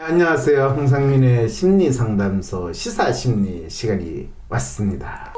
안녕하세요. 홍상민의 심리상담소 시사심리 시간이 왔습니다.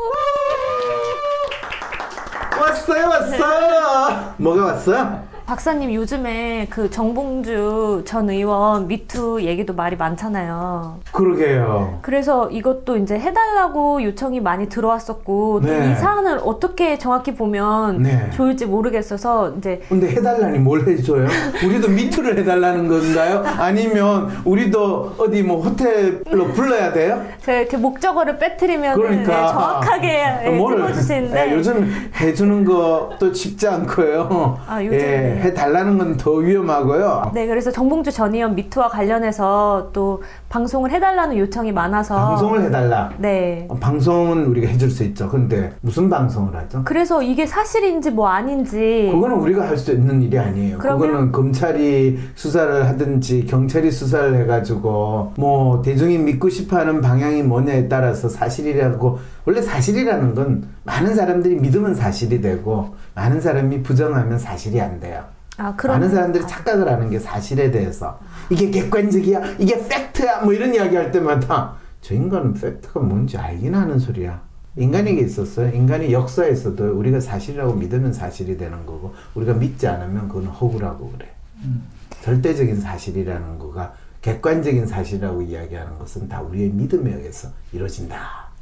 왔어요. 뭐가 왔어요? 박사님, 요즘에 그 정봉주 전 의원 미투 얘기도 말이 많잖아요. 그러게요. 그래서 이것도 이제 해달라고 요청이 많이 들어왔었고, 또 이 사안을 어떻게 정확히 보면 좋을지 모르겠어서 이제. 근데 해달라니 뭘 해줘요? 우리도 미투를 해달라는 건가요? 아니면 우리도 어디 뭐 호텔로 불러야 돼요? 제가 이렇게 목적어를 빼뜨리면 그러니까 정확하게 찍어주시는데 요즘 해주는 것도 쉽지 않고요. 요즘 해달라는 건 더 위험하고요. 네, 그래서 정봉주 전 의원 미투와 관련해서 또 방송을 해달라는 요청이 많아서. 방송을 해달라? 네. 방송은 우리가 해줄 수 있죠. 근데 무슨 방송을 하죠? 그래서 이게 사실인지 뭐 아닌지. 그거는 우리가 할 수 있는 일이 아니에요. 그거는 검찰이 수사를 하든지 경찰이 수사를 해가지고 뭐 대중이 믿고 싶어하는 방향이 뭐냐에 따라서 사실이라고. 원래 사실이라는 건 많은 사람들이 믿으면 사실이 되고 많은 사람이 부정하면 사실이 안 돼요. 많은 사람들이 착각을 하는 게 사실에 대해서 이게 객관적이야, 이게 팩트야 뭐 이런 이야기 할 때마다 저 인간은 팩트가 뭔지 알긴 하는 소리야. 인간에게 있었어요. 인간이 역사에서도 우리가 사실이라고 믿으면 사실이 되는 거고 우리가 믿지 않으면 그건 허구라고 그래. 절대적인 사실이라는 거가 객관적인 사실이라고 이야기하는 것은 다 우리의 믿음에 의해서 이루어진다.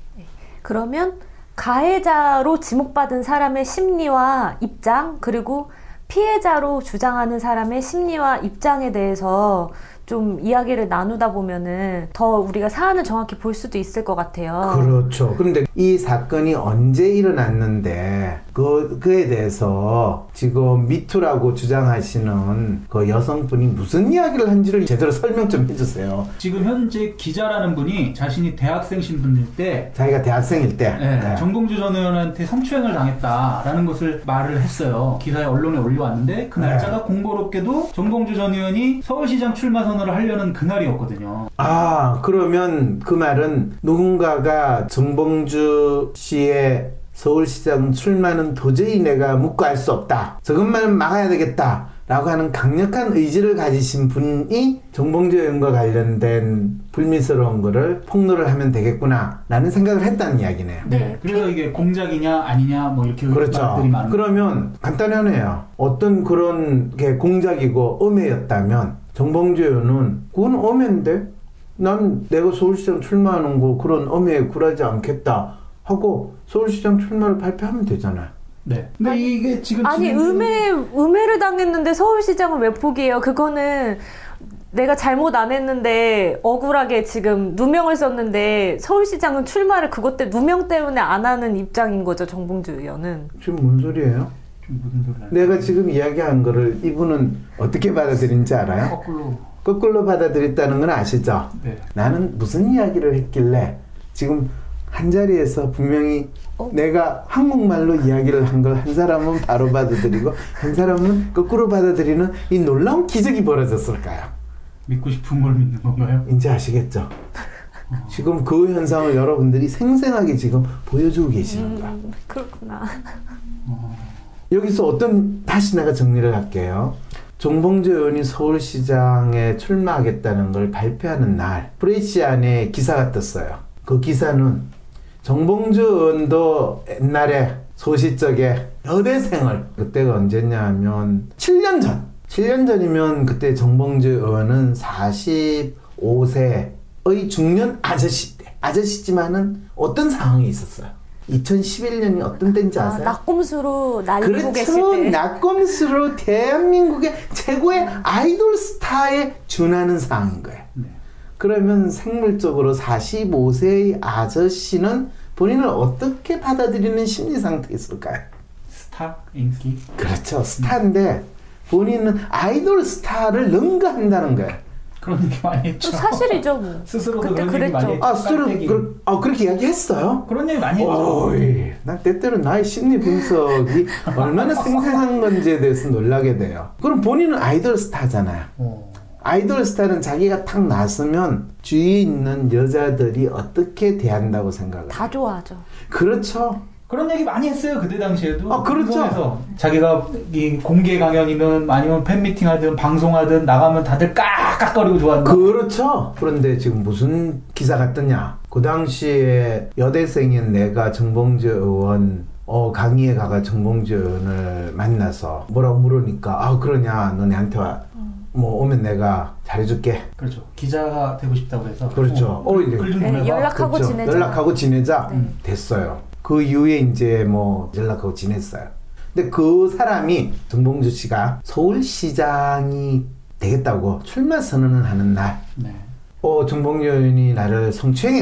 그러면 가해자로 지목받은 사람의 심리와 입장, 그리고 피해자로 주장하는 사람의 심리와 입장에 대해서 좀 이야기를 나누다 보면은 더 우리가 사안을 정확히 볼 수도 있을 것 같아요. 그렇죠. 그런데 이 사건이 언제 일어났는데 그에 대해서 지금 미투라고 주장하시는 그 여성분이 무슨 이야기를 한지를 제대로 설명 좀 해주세요. 지금 현재 기자라는 분이 자신이 대학생 신분일 때 자기가 대학생일 때 정봉주 전 의원한테 성추행을 당했다라는 것을 말을 했어요. 기사에 언론에 올려왔는데 그 날짜가 공교롭게도 정봉주 전 의원이 서울시장 출마 선언을 하려는 그날이었거든요. 그러면 그 말은 누군가가 정봉주 씨의 서울시장 출마는 도저히 내가 묵고할 수 없다. 저것만은 막아야 되겠다. 라고 하는 강력한 의지를 가지신 분이 정봉주 의원과 관련된 불미스러운 거를 폭로를 하면 되겠구나 라는 생각을 했다는 이야기네요. 네. 그래서 이게 공작이냐 아니냐 뭐 이렇게 그렇죠. 말들이 많은. 그러면 간단하네요. 어떤 그런 게 공작이고 음해였다면 정봉주 의원은 그건 음해인데 난 내가 서울시장 출마하는 거 그런 음해에 굴하지 않겠다 하고 서울시장 출마를 발표하면 되잖아요. 네. 근데 이게 지금 음해를 당했는데 서울시장을 왜 포기해요? 그거는 내가 잘못 안 했는데 억울하게 지금 누명을 썼는데 서울시장은 출마를 그것 때문에 누명 때문에 안 하는 입장인 거죠, 정봉주 의원은. 지금 뭔 소리예요? 무슨 소리야? 내가 지금 이야기한 거를 이분은 어떻게 받아들인지 알아요? 거꾸로 받아들였다는 건 아시죠? 네. 나는 무슨 이야기를 했길래 지금 한 자리에서 분명히 내가 한국말로 이야기를 한 걸 한 사람은 바로 받아들이고 한 사람은 거꾸로 받아들이는 이 놀라운 기적이 벌어졌을까요? 믿고 싶은 걸 믿는 건가요? 이제 아시겠죠? 지금 그 현상을 여러분들이 생생하게 지금 보여주고 계시는 거야. 그렇구나. 여기서 다시 내가 정리를 할게요. 정봉주 의원이 서울시장에 출마하겠다는 걸 발표하는 날 프레시안에 기사가 떴어요. 그 기사는 정봉주 의원도 옛날에 소시적에 여대생을, 그때가 언제냐 하면 7년 전이면 그때 정봉주 의원은 45세의 중년 아저씨지만은 어떤 상황이 있었어요. 2011년이 어떤 때인지 아세요? 낙곰수로 날리고 계실 때. 그렇죠. 낙곰수로 대한민국의 최고의 아이돌 스타에 준하는 상황인 거예요. 그러면 생물적으로 45세의 아저씨는 본인을 어떻게 받아들이는 심리 상태에 있을까요? 스타? 인기? 그렇죠. 스타인데 본인은 아이돌 스타를 능가한다는 거예요. 그런 얘기 많이 했죠. 사실이죠. 뭐. 스스로도 그런 얘기 많이 했죠. 그렇게 이야기했어요? 그런 얘기 많이 했죠. 난 때때로 나의 심리 분석이 얼마나 생생한 건지에 대해서 놀라게 돼요. 그럼 본인은 아이돌 스타잖아요. 아이돌 스타는 자기가 탁 나서면 주위에 있는 여자들이 어떻게 대한다고 생각해요? 다 좋아하죠. 그렇죠. 그런 얘기 많이 했어요. 그때 당시에도. 아, 그렇죠. 자기가 이 공개 강연이든 아니면 팬미팅 하든 방송하든 나가면 다들 깍깍거리고 좋아한다. 그렇죠. 그런데 지금 무슨 기사가 떴냐. 그 당시에 여대생인 내가 정봉주 의원 강의에 가가 정봉주 의원을 만나서 뭐라고 물으니까 아 그러냐 너네한테 뭐 오면 내가 잘해줄게. 그렇죠. 기자가 되고 싶다고 해서. 그렇죠. 글 좀 보내봐. 연락하고 그렇죠. 지내자. 연락하고 지내자. 네. 됐어요. 그 이후에 이제 뭐 연락하고 지냈어요. 근데 그 사람이 정봉주 씨가 서울시장이 되겠다고 출마 선언을 하는 날, 네. 정봉주 의원이 나를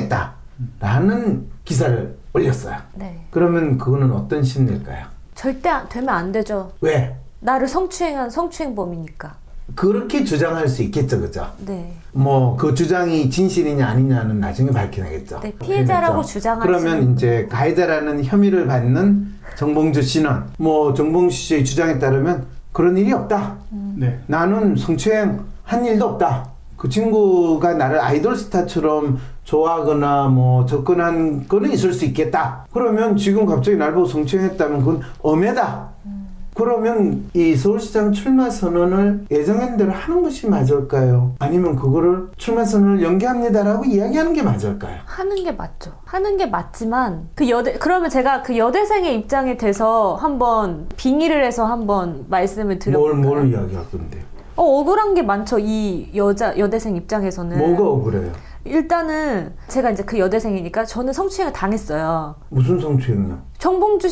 성추행했다라는 기사를 올렸어요. 네. 그러면 그거는 어떤 심리일까요? 절대 되면 안 되죠. 왜? 나를 성추행한 성추행범이니까. 그렇게 주장할 수 있겠죠, 그죠? 네. 뭐 그 주장이 진실이냐 아니냐는 나중에 밝혀내겠죠. 네, 피해자라고 그렇죠? 주장하지. 그러면 이제 가해자라는 혐의를 받는 정봉주 씨는 뭐 정봉주 씨의 주장에 따르면 그런 일이 없다. 네. 나는 성추행 한 일도 없다. 그 친구가 나를 아이돌 스타처럼 좋아하거나 뭐 접근한 거는 있을 수 있겠다. 그러면 지금 갑자기 날 보고 성추행했다면 그건 엄해다. 그러면 이 서울시장 출마 선언을 예정한 대로 하는 것이 맞을까요? 아니면 그거를 출마 선언을 연기합니다라고 이야기하는 게 맞을까요? 하는 게 맞죠. 하는 게 맞지만 그러면 제가 그 여대생의 입장에 대해서 한번 빙의를 해서 한번 말씀을 드려볼까요? 뭘 이야기할 건데? 억울한 게 많죠. 이 여대생 입장에서는. 뭐가 억울해요? 일단은 제가 이제 그 여대생이니까 저는 성추행을 당했어요. 무슨 성추행이요? 정봉주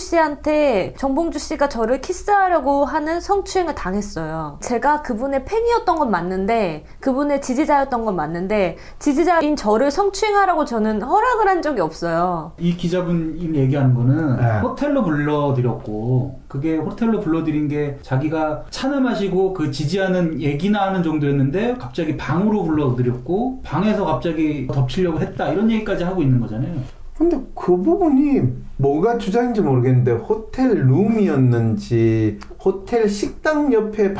씨가 저를 키스하려고 하는 성추행을 당했어요. 제가 그분의 팬이었던 건 맞는데, 그분의 지지자였던 건 맞는데, 지지자인 저를 성추행하라고 저는 허락을 한 적이 없어요. 이 기자분이 얘기하는 거는 네. 호텔로 불러드렸고, 그게 호텔로 불러드린 게 자기가 차나 마시고 그 지지하는 얘기나 하는 정도였는데 갑자기 방으로 불러드렸고, 방에서 갑자기 덮치려고 했다, 이런 얘기까지 하고 있는 거잖아요. 근데 그 부분이 뭐가 주장인지 모르겠는데 호텔 룸이었는지 호텔 식당 옆에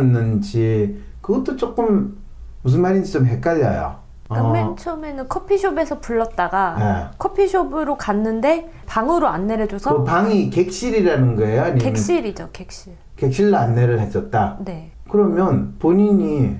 방이었는지 그것도 조금 무슨 말인지 좀 헷갈려요. 그러니까 맨 처음에는 커피숍에서 불렀다가 네. 커피숍으로 갔는데 방으로 안내를 줘서 그 방이 객실이라는 거예요? 아니면 객실이죠. 객실. 객실로 안내를 해줬다? 네. 그러면 본인이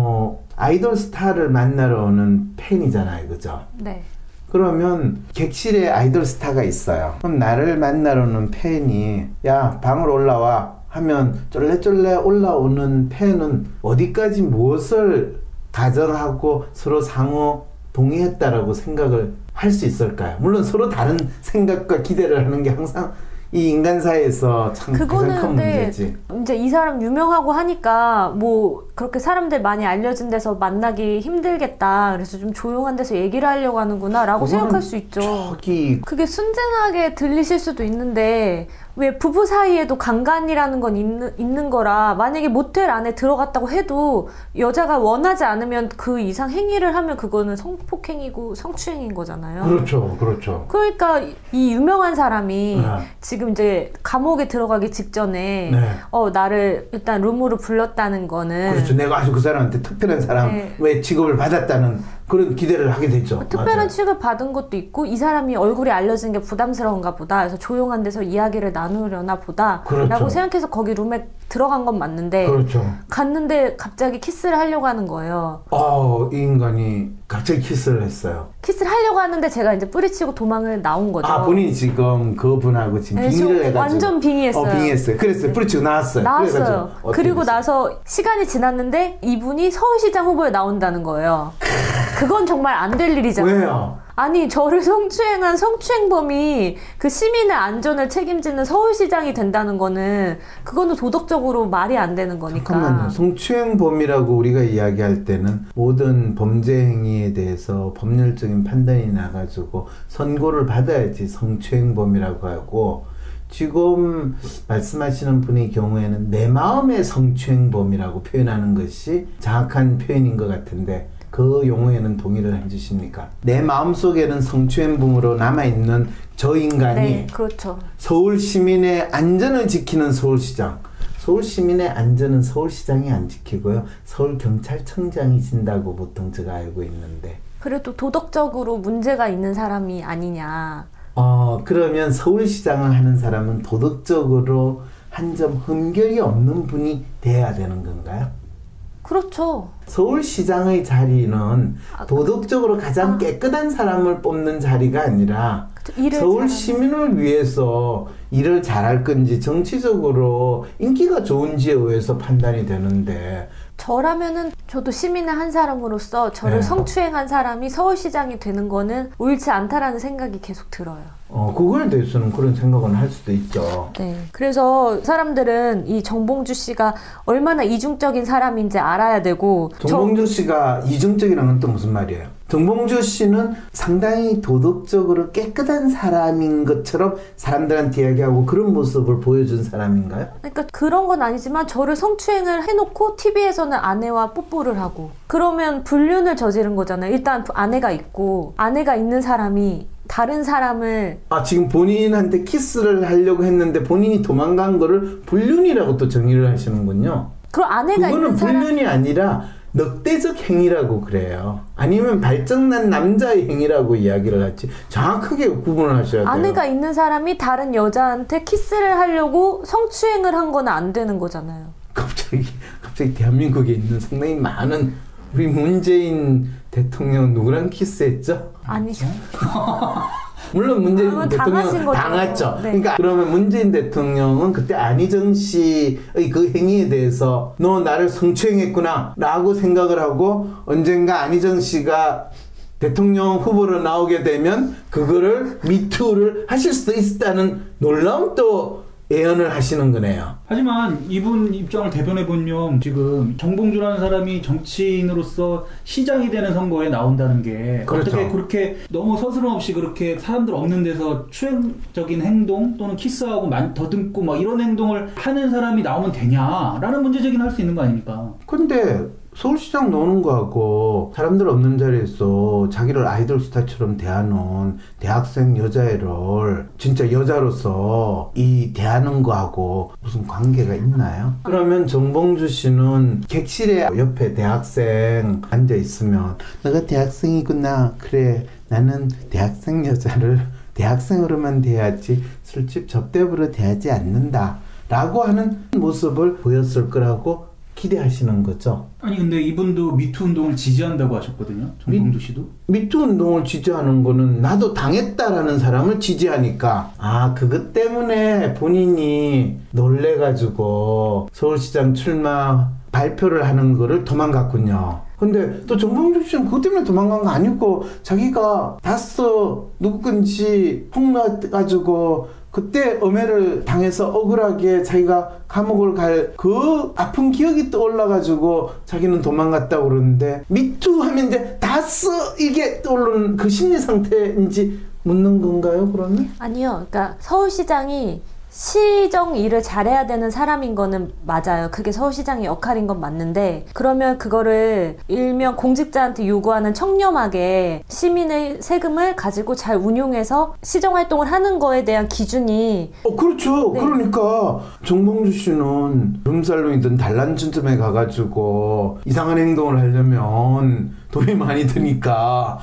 아이돌 스타를 만나러 오는 팬이잖아요. 그죠? 네. 그러면 객실에 아이돌 스타가 있어요. 그럼 나를 만나러 오는 팬이 야 방으로 올라와 하면 쫄래쫄래 올라오는 팬은 어디까지 무엇을 가정하고 서로 상호 동의했다라고 생각을 할 수 있을까요? 물론 서로 다른 생각과 기대를 하는 게 항상 이 인간사회에서 참 가장 큰 문제지. 이제 이 사람 유명하고 하니까 뭐 그렇게 사람들 많이 알려진 데서 만나기 힘들겠다. 그래서 좀 조용한 데서 얘기를 하려고 하는구나 라고 생각할 수 있죠. 그게 순진하게 들리실 수도 있는데 왜 부부 사이에도 강간이라는 건 있는 거라 만약에 모텔 안에 들어갔다고 해도 여자가 원하지 않으면 그 이상 행위를 하면 그거는 성폭행이고 성추행인 거잖아요. 그렇죠. 그렇죠. 그러니까 이 유명한 사람이 네. 지금 이제 감옥에 들어가기 직전에 네. 나를 일단 룸으로 불렀다는 거는 그렇죠. 내가 아주 그 사람한테 특별한 사람의 네. 취급을 받았다는 그런 기대를 하게 되죠. 특별한 맞아요. 취급을 받은 것도 있고 이 사람이 얼굴이 알려진 게 부담스러운가 보다. 그래서 조용한 데서 이야기를 나누려나 보다 그렇죠. 라고 생각해서 거기 룸에 들어간 건 맞는데 그렇죠. 갔는데 갑자기 키스를 하려고 하는 거예요. 이 인간이 갑자기 키스를 했어요. 키스를 하려고 하는데 제가 이제 뿌리치고 도망을 나온 거죠. 본인이 지금 그분하고 지금 네, 빙의를 해가지고 완전 빙의했어요. 빙의했어요. 그랬어요. 뿌리치고 나왔어요. 나왔어요. 그리고 됐어요? 나서 시간이 지났는데 이분이 서울시장 후보에 나온다는 거예요. 그건 정말 안 될 일이잖아요. 왜요? 아니 저를 성추행한 성추행범이 그 시민의 안전을 책임지는 서울시장이 된다는 거는 그거는 도덕적으로 말이 안 되는 거니까. 잠깐만요. 성추행범이라고 우리가 이야기할 때는 모든 범죄 행위에 대해서 법률적인 판단이 나가지고 선고를 받아야지 성추행범이라고 하고 지금 말씀하시는 분의 경우에는 내 마음의 성추행범이라고 표현하는 것이 정확한 표현인 것 같은데 그 용어에는 동의를 해주십니까? 내 마음속에는 성추행범으로 남아있는 저 인간이 네, 그렇죠. 서울 시민의 안전을 지키는 서울시장. 서울 시민의 안전은 서울시장이 안 지키고요. 서울경찰청장이 진다고 보통 제가 알고 있는데. 그래도 도덕적으로 문제가 있는 사람이 아니냐. 그러면 서울시장을 하는 사람은 도덕적으로 한 점 흠결이 없는 분이 돼야 되는 건가요? 그렇죠. 서울시장의 자리는 도덕적으로 가장 깨끗한 사람을 뽑는 자리가 아니라 서울 시민을 위해서 일을 잘할 건지 정치적으로 인기가 좋은지에 의해서 판단이 되는데, 저라면은 저도 시민의 한 사람으로서 저를 성추행한 사람이 서울시장이 되는 거는 옳지 않다라는 생각이 계속 들어요. 그거에 대해서는 그런 생각은 할 수도 있죠. 네. 그래서 사람들은 이 정봉주 씨가 얼마나 이중적인 사람인지 알아야 되고. 정봉주 씨가 이중적이라는 건 또 무슨 말이에요? 정봉주 씨는 상당히 도덕적으로 깨끗한 사람인 것처럼 사람들한테 이야기하고 그런 모습을 보여준 사람인가요? 그러니까 그런 건 아니지만 저를 성추행을 해놓고 TV에서는 아내와 뽀뽀를 하고, 그러면 불륜을 저지른 거잖아요. 일단 아내가 있고, 아내가 있는 사람이 다른 사람을 지금 본인한테 키스를 하려고 했는데 본인이 도망간 거를 불륜이라고 또 정의를 하시는군요. 그럼 아내가 있는 사람, 그거는 불륜이 아니라 늑대적 행위라고 그래요. 아니면 발정난 남자의 행위라고 이야기를 하지, 정확하게 구분을 하셔야 돼요. 아내가 있는 사람이 다른 여자한테 키스를 하려고 성추행을 한 건 안 되는 거잖아요. 갑자기 대한민국에 있는 상당히 많은, 우리 문재인 대통령 누구랑 키스했죠? 아니죠. 물론 문재인 대통령 당했죠. 네. 그러니까 그러면 문재인 대통령은 그때 안희정 씨의 그 행위에 대해서 너 나를 성추행했구나 라고 생각을 하고, 언젠가 안희정 씨가 대통령 후보로 나오게 되면 그거를 미투를 하실 수도 있다는 놀라운 또 예언을 하시는 거네요. 하지만 이분 입장을 대변해보면 지금 정봉주라는 사람이 정치인으로서 시장이 되는 선거에 나온다는 게, 그렇죠. 어떻게 그렇게 너무 서스럼없이 그렇게 사람들 없는 데서 추행적인 행동 또는 키스하고 더듬고 막 이런 행동을 하는 사람이 나오면 되냐라는 문제제기는 할 수 있는 거 아닙니까? 근데 서울시장 노는 거하고 사람들 없는 자리에서 자기를 아이돌 스타처럼 대하는 대학생 여자애를 진짜 여자로서 대하는 거하고 무슨 관계가 있나요? 그러면 정봉주 씨는 객실에 옆에 대학생 앉아있으면 너가 대학생이구나, 그래 나는 대학생 여자를 대학생으로만 대하지 술집 접대부로 대하지 않는다 라고 하는 모습을 보였을 거라고 기대하시는 거죠. 아니 근데 이분도 미투 운동을 지지한다고 하셨거든요. 정봉주 씨도. 미투 운동을 지지하는 거는 나도 당했다라는 사람을 지지하니까, 그것 때문에 본인이 놀래가지고 서울시장 출마 발표를 하는 거를 도망갔군요. 근데 또 정봉주 씨는 그것 때문에 도망간 거 아니고 자기가 봤어, 누구 건지 폭로해가지고 그때 엄해를 당해서 억울하게 자기가 감옥을 갈 그 아픈 기억이 떠올라가지고 자기는 도망갔다고 그러는데, 미투 하면 이제 다써 이게 떠오르는 그 심리 상태인지 묻는 건가요, 그러면? 아니요. 그러니까 서울시장이 시정 일을 잘해야 되는 사람인 거는 맞아요. 그게 서울시장의 역할인 건 맞는데, 그러면 그거를 일명 공직자한테 요구하는 청렴하게 시민의 세금을 가지고 잘 운용해서 시정활동을 하는 거에 대한 기준이 그렇죠. 네. 그러니까 정봉주 씨는 룸살롱이든 단란주점에 가가지고 이상한 행동을 하려면 돈이 많이 드니까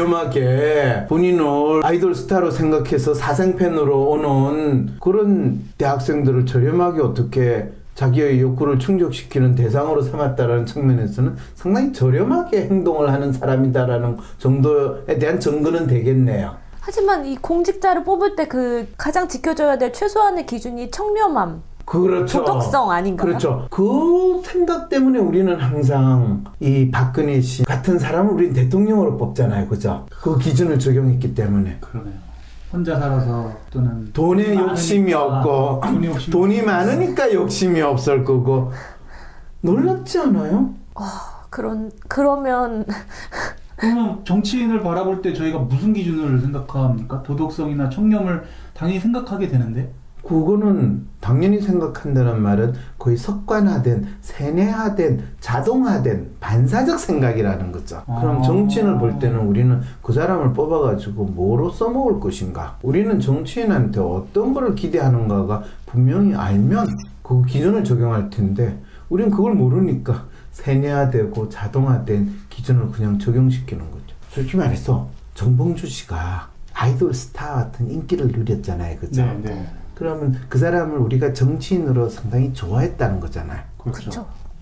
저렴하게 본인을 아이돌 스타로 생각해서 사생팬으로 오는 그런 대학생들을 저렴하게 어떻게 자기의 욕구를 충족시키는 대상으로 삼았다라는 측면에서는 상당히 저렴하게 행동을 하는 사람이다라는 정도에 대한 증거는 되겠네요. 하지만 이 공직자를 뽑을 때 그 가장 지켜줘야 될 최소한의 기준이 청렴함, 그렇죠. 도덕성 아닌가요? 그렇죠. 그 생각 때문에 우리는 항상 이 박근혜 씨 같은 사람을 우리는 대통령으로 뽑잖아요. 그죠? 그 기준을 적용했기 때문에. 그러네요. 혼자 살아서 또는 돈에 욕심이 없고 돈이 많으니까 욕심이 없을 거고. 놀랍지 않아요? 그러면 정치인을 바라볼 때 저희가 무슨 기준을 생각합니까? 도덕성이나 청렴을 당연히 생각하게 되는데, 그거는 당연히 생각한다는 말은 거의 습관화된, 세뇌화된, 자동화된 반사적 생각이라는 거죠. 그럼 정치인을 볼 때는 우리는 그 사람을 뽑아가지고 뭐로 써먹을 것인가, 우리는 정치인한테 어떤 거를 기대하는가가 분명히 알면 그 기준을 적용할 텐데, 우리는 그걸 모르니까 세뇌화되고 자동화된 기준을 그냥 적용시키는 거죠. 솔직히 말해서 정봉주 씨가 아이돌 스타 같은 인기를 누렸잖아요. 그죠? 네, 네. 그러면 그 사람을 우리가 정치인으로 상당히 좋아했다는 거잖아요. 그렇죠.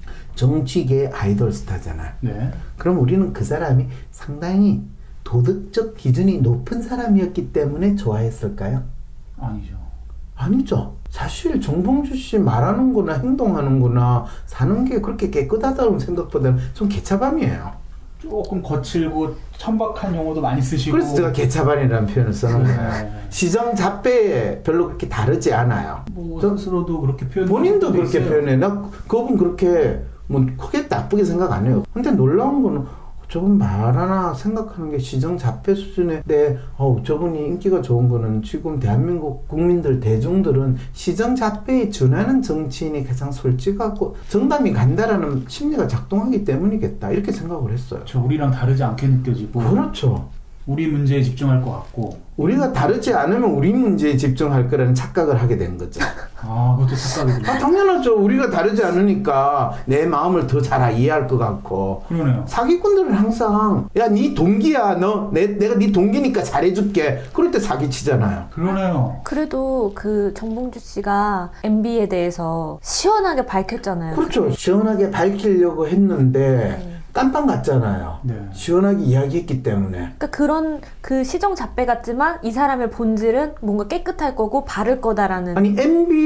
정치계의 아이돌 스타잖아요. 네. 그럼 우리는 그 사람이 상당히 도덕적 기준이 높은 사람이었기 때문에 좋아했을까요? 아니죠. 아니죠. 사실 정봉주 씨 말하는 거나 행동하는 거나 사는 게 그렇게 깨끗하다는 생각보다는 좀 개차반이에요. 조금 거칠고 천박한 용어도 많이 쓰시고. 그래서 제가 개차반이라는 표현을 쓰는 거예요. 시정 잡배에 별로 그렇게 다르지 않아요. 뭐 스스로도 그렇게 표현. 본인도 그렇게 표현해. 나 그분 그렇게 뭐 크게 나쁘게 생각 안 해요. 근데 놀라운 거는 저분 말 하나 생각하는 게 시정 잡배 수준의 저분이 인기가 좋은 거는 지금 대한민국 국민들 대중들은 시정 잡배에 준하는 정치인이 가장 솔직하고 정담이 간다라는 심리가 작동하기 때문이겠다 이렇게 생각을 했어요. 저 우리랑 다르지 않게 느껴지고. 그렇죠. 우리 문제에 집중할 것 같고. 우리가 다르지 않으면 우리 문제에 집중할 거라는 착각을 하게 된 거죠. 아, 그것도 착각이죠. 당연하죠. 우리가 다르지 않으니까 내 마음을 더 잘 이해할 것 같고. 그러네요. 사기꾼들은 항상 야, 네 동기야. 내가 네 동기니까 잘해줄게. 그럴 때 사기치잖아요. 그러네요. 그래도 그 정봉주 씨가 MB에 대해서 시원하게 밝혔잖아요. 그렇죠. 시원하게 밝히려고 했는데 깜빵 갔잖아요. 네. 시원하게 이야기했기 때문에. 그러니까 그런 그 시정 잡배 같지만 이 사람의 본질은 뭔가 깨끗할 거고 바를 거다라는. 아니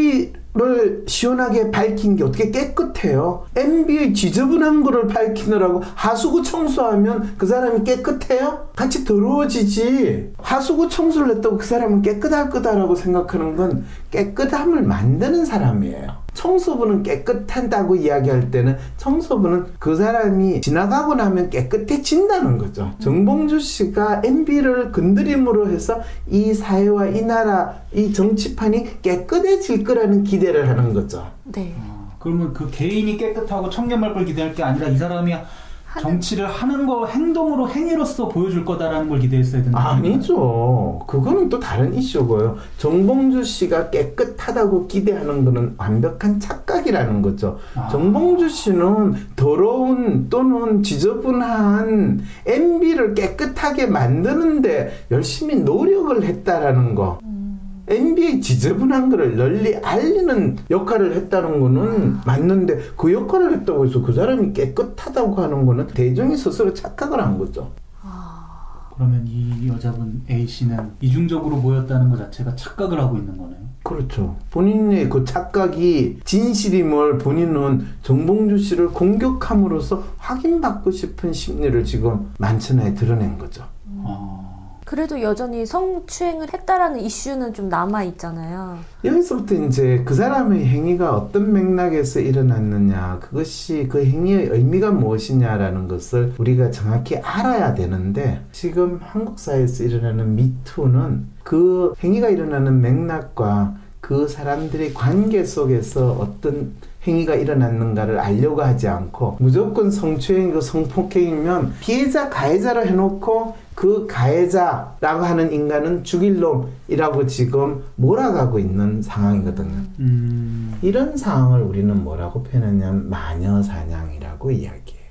MB를 시원하게 밝힌 게 어떻게 깨끗해요? MB의 지저분한 거를 밝히느라고 하수구 청소하면 그 사람이 깨끗해요? 같이 더러워지지. 하수구 청소를 했다고 그 사람은 깨끗할 거다라고 생각하는 건 깨끗함을 만드는 사람이에요. 청소부는 깨끗하다고 이야기할 때는 청소부는 그 사람이 지나가고 나면 깨끗해진다는 거죠. 정봉주 씨가 MB를 건드림으로 해서 이 사회와 이 나라, 이 정치판이 깨끗해질 거라는 기대를 하는 거죠. 네. 그러면 그 개인이 깨끗하고 청렴할 걸 기대할 게 아니라 이 사람이 정치를 하는 거 행동으로 행위로서 보여줄 거다라는 걸 기대했어야 된다. 아니죠. 그거는 또 다른 이슈고요. 정봉주 씨가 깨끗하다고 기대하는 거는 완벽한 착각이라는 거죠. 정봉주 씨는 더러운 또는 지저분한 MB를 깨끗하게 만드는데 열심히 노력을 했다라는 거. MB의 지저분한 거를 널리 알리는 역할을 했다는 거는 맞는데 그 역할을 했다고 해서 그 사람이 깨끗하다고 하는 거는 대중이 스스로 착각을 한 거죠. 그러면 이 여자분 A씨는 이중적으로 보였다는 것 자체가 착각을 하고 있는 거네요. 그렇죠. 본인의 그 착각이 진실임을 본인은 정봉주 씨를 공격함으로써 확인받고 싶은 심리를 지금 만천하에 드러낸 거죠. 그래도 여전히 성추행을 했다라는 이슈는 좀 남아있잖아요. 여기서부터 이제 그 사람의 행위가 어떤 맥락에서 일어났느냐, 그것이 그 행위의 의미가 무엇이냐라는 것을 우리가 정확히 알아야 되는데, 지금 한국 사회에서 일어나는 미투는 그 행위가 일어나는 맥락과 그 사람들의 관계 속에서 어떤 행위가 일어났는가를 알려고 하지 않고 무조건 성추행이고 성폭행이면 피해자 가해자로 해놓고 그 가해자라고 하는 인간은 죽일 놈이라고 지금 몰아가고 있는 상황이거든요. 이런 상황을 우리는 뭐라고 표현하냐면 마녀사냥이라고 이야기해요.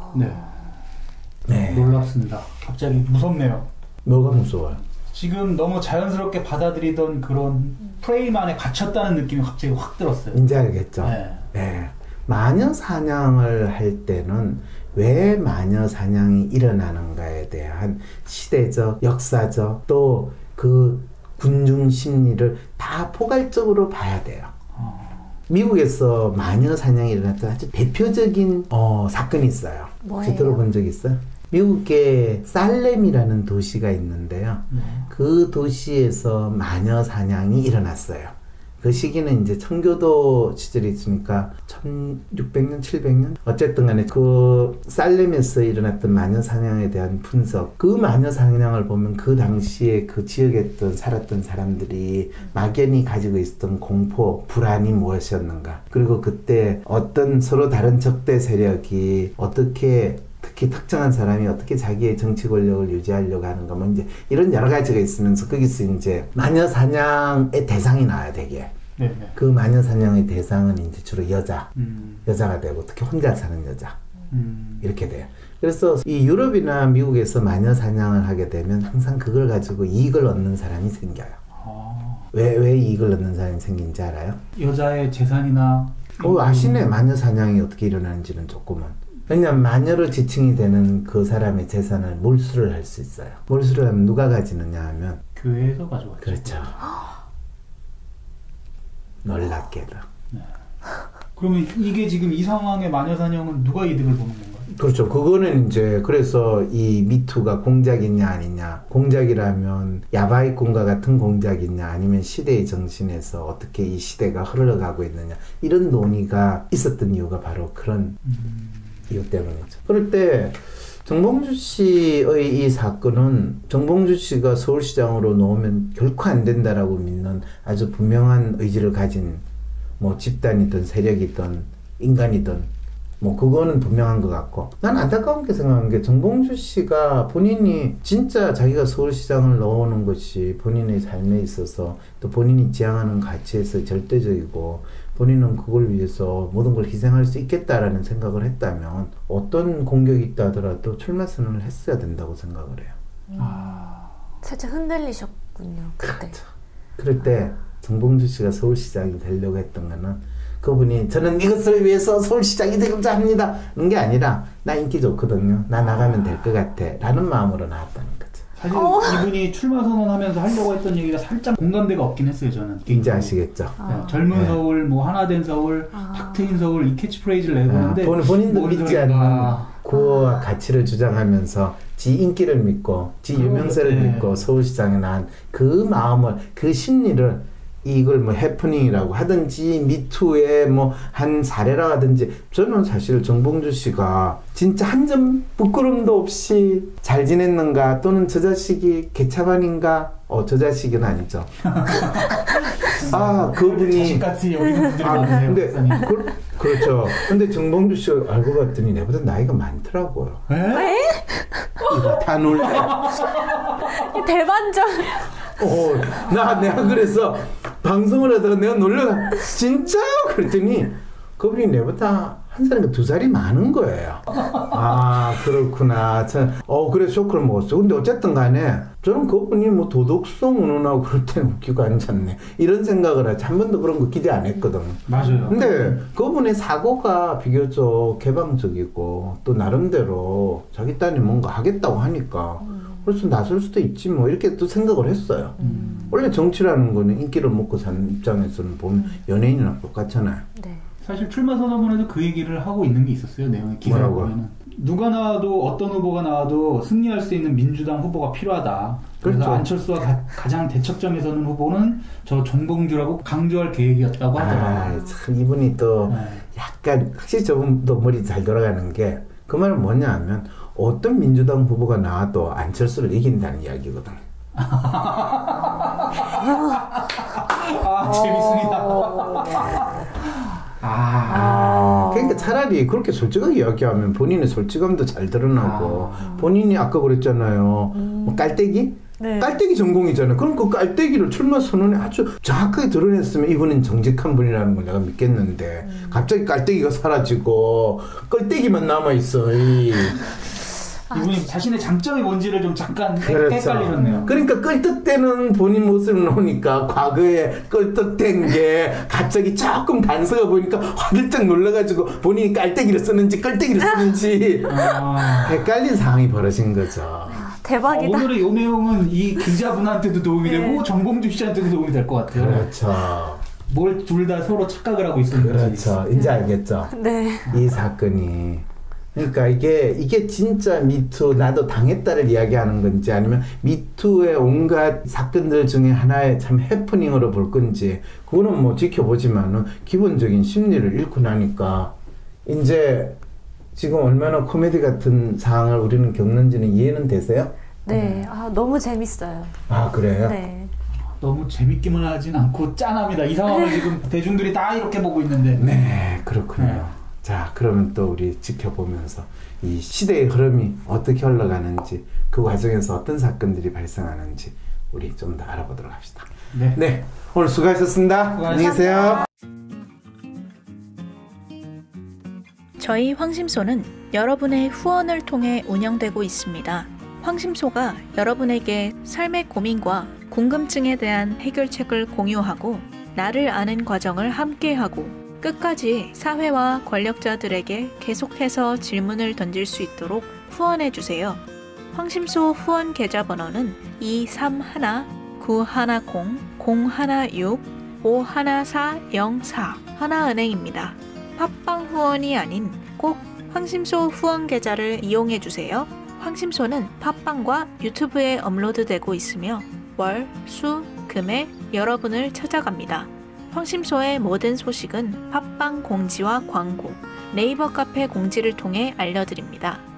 네. 놀랍습니다. 갑자기 무섭네요. 뭐가 무서워요? 지금 너무 자연스럽게 받아들이던 그런 프레임 안에 갇혔다는 느낌이 갑자기 확 들었어요. 이제 알겠죠? 네. 마녀 사냥을 할 때는 왜 마녀 사냥이 일어나는가에 대한 시대적, 역사적, 또 그 군중 심리를 다 포괄적으로 봐야 돼요. 미국에서 마녀 사냥이 일어났던 아주 대표적인 사건이 있어요. 혹시 들어본 적 있어요? 미국의 살렘이라는 도시가 있는데요. 그 도시에서 마녀 사냥이 일어났어요. 그 시기는 이제 청교도 시절이 있으니까 1600년, 700년? 어쨌든 간에 그 살렘에서 일어났던 마녀 사냥에 대한 분석, 그 마녀 사냥을 보면 그 당시에 그 지역에 살았던 사람들이 막연히 가지고 있었던 공포, 불안이 무엇이었는가, 그리고 그때 어떤 서로 다른 적대 세력이 어떻게, 특히 특정한 사람이 어떻게 자기의 정치 권력을 유지하려고 하는가, 뭐 이제 이런 여러 가지가 있으면서 거기서 이제 마녀 사냥의 대상이 나와야 되게. 그 마녀 사냥의 대상은 이제 주로 여자가 되고, 특히 혼자 사는 여자. 이렇게 돼요. 그래서 이 유럽이나 미국에서 마녀 사냥을 하게 되면 항상 그걸 가지고 이익을 얻는 사람이 생겨요. 왜 이익을 얻는 사람이 생긴지 알아요? 여자의 재산이나 아시네. 마녀 사냥이 어떻게 일어나는지는 조금은. 왜냐면 마녀로 지칭이 되는 그 사람의 재산을 몰수를 할 수 있어요. 몰수를 하면 누가 가지느냐 하면 교회에서 가져왔죠. 그렇죠. 놀랍게도. 네. 그러면 이게 지금 이 상황의 마녀 사냥은 누가 이득을 보는 건가요? 그렇죠. 그거는 이제 그래서 이 미투가 공작이냐 아니냐, 공작이라면 야바이꾼과 같은 공작이냐 아니면 시대의 정신에서 어떻게 이 시대가 흘러가고 있느냐 이런 논의가 있었던 이유가 바로 그런 이유 때문이죠. 그럴 때 정봉주 씨의 이 사건은 정봉주 씨가 서울시장으로 나오면 결코 안 된다라고 믿는 아주 분명한 의지를 가진 뭐 집단이든 세력이든 인간이든 뭐 그거는 분명한 것 같고, 난 안타까운 게 생각하는 게 정봉주 씨가 본인이 진짜 자기가 서울시장을 넣어오는 것이 본인의 삶에 있어서 또 본인이 지향하는 가치에서 절대적이고 본인은 그걸 위해서 모든 걸 희생할 수 있겠다라는 생각을 했다면 어떤 공격이 있다 하더라도 출마 선언을 했어야 된다고 생각을 해요. 살짝 흔들리셨군요. 그때. 그럴 때 정봉주 씨가 서울시장이 되려고 했던 거는 그분이 저는 이것을 위해서 서울시장이 되고자 합니다 이런 게 아니라 나 인기 좋거든요, 나 나가면 될 것 같아 라는 마음으로 나왔다는 거죠. 사실 이분이 출마 선언하면서 하려고 했던 얘기가 살짝 공감대가 없긴 했어요. 저는 이제 아시겠죠. 네, 젊은 서울, 뭐 하나된 서울, 탁 트인 서울 이 캐치프레이즈를 내보는데 본인도 믿지 않는 구호와 가치를 주장하면서 지 인기를 믿고 지 유명세를 믿고 서울시장에 나온 그 마음을, 그 심리를 이걸 뭐 해프닝이라고 하든지 미투의 뭐 한 사례라 하든지, 저는 사실 정봉주 씨가 진짜 한 점 부끄럼도 없이 잘 지냈는가, 또는 저 자식이 개차반인가, 저 자식은 아니죠. 그분이 자식같이 여기는 분들이 많으세요. 근데 그렇죠. 근데 정봉주 씨가 알고 봤더니 내보다 나이가 많더라고요. 에? 이거 다 놀래. 대반전. 내가 그래서 방송을 하다가 내가 놀래가 진짜요? 그랬더니 그분이 내보다 한 살인가 두 살이 많은 거예요. 그렇구나. 그래 쇼크를 먹었어. 근데 어쨌든 간에 저는 그분이 뭐 도덕성 운운하고 그럴 때는 웃기고 앉았네 이런 생각을 하지, 한 번도 그런 거 기대 안 했거든. 맞아요. 근데 그분의 사고가 비교적 개방적이고 또 나름대로 자기 딴이 뭔가 하겠다고 하니까 그래서 나설 수도 있지 뭐 이렇게 또 생각을 했어요. 원래 정치라는 거는 인기를 먹고 사는 입장에서는 보면 연예인이랑 똑같잖아요. 네. 사실 출마 선언문에도 그 얘기를 하고 있는 게 있었어요. 내용의 기사를 보면은 누가 나와도 어떤 후보가 나와도 승리할 수 있는 민주당 후보가 필요하다. 그래서 그렇죠. 안철수와 가장 대척점에 서는 후보는 저 정봉주라고 강조할 계획이었다고 하더라고요. 참 이분이 또 약간 확실히 저분도 머리 잘 돌아가는 게, 그 말은 뭐냐 하면 어떤 민주당 후보가 나와도 안철수를 이긴다는 이야기거든. 재밌습니다. 그러니까 차라리 그렇게 솔직하게 이야기하면 본인의 솔직함도 잘 드러나고, 본인이 아까 그랬잖아요. 뭐 깔때기? 네. 깔때기 전공이잖아요. 그럼 그 깔때기를 출마 선언에 아주 정확하게 드러냈으면 이분은 정직한 분이라는 걸 내가 믿겠는데, 갑자기 깔때기가 사라지고 깔때기만 남아있어. 이분이 자신의 장점이 뭔지를 좀 잠깐 그렇죠. 헷갈리셨네요. 그러니까 끌떡대는 본인 모습을 놓으니까 과거에 끌떡댄 게 갑자기 조금 단서가 보니까 화들짝 놀라가지고 본인이 깔때기를 쓰는지 끌때기를 쓰는지 헷갈린 상황이 벌어진 거죠. 대박이다. 오늘의 이 내용은 이 기자분한테도 도움이 되고 정봉주 씨한테도 도움이 될 것 같아요. 그렇죠. 뭘 둘 다 서로 착각을 하고 있었는지. 그렇죠. 이제 알겠죠. 네. 이 사건이. 그러니까 이게 진짜 미투 나도 당했다를 이야기하는 건지, 아니면 미투의 온갖 사건들 중에 하나의 참 해프닝으로 볼 건지, 그거는 뭐 지켜보지만은 기본적인 심리를 잃고 나니까 이제 지금 얼마나 코미디 같은 상황을 우리는 겪는지는 이해는 되세요? 네. 너무 재밌어요. 그래요? 네. 너무 재밌기만 하진 않고 짠합니다. 이 상황을 지금 대중들이 다 이렇게 보고 있는데. 네, 그렇군요. 자, 그러면 또 우리 지켜보면서 이 시대의 흐름이 어떻게 흘러가는지, 그 과정에서 어떤 사건들이 발생하는지 우리 좀 더 알아보도록 합시다. 네, 오늘 수고하셨습니다. 안녕히 계세요. 저희 황심소는 여러분의 후원을 통해 운영되고 있습니다. 황심소가 여러분에게 삶의 고민과 궁금증에 대한 해결책을 공유하고 나를 아는 과정을 함께하고 끝까지 사회와 권력자들에게 계속해서 질문을 던질 수 있도록 후원해주세요. 황심소 후원 계좌번호는 231-910-016-51404 하나은행입니다. 팟빵 후원이 아닌 꼭 황심소 후원 계좌를 이용해주세요. 황심소는 팟빵과 유튜브에 업로드되고 있으며 월, 수, 금에 여러분을 찾아갑니다. 황심소의 모든 소식은 팟빵 공지와 광고, 네이버 카페 공지를 통해 알려드립니다.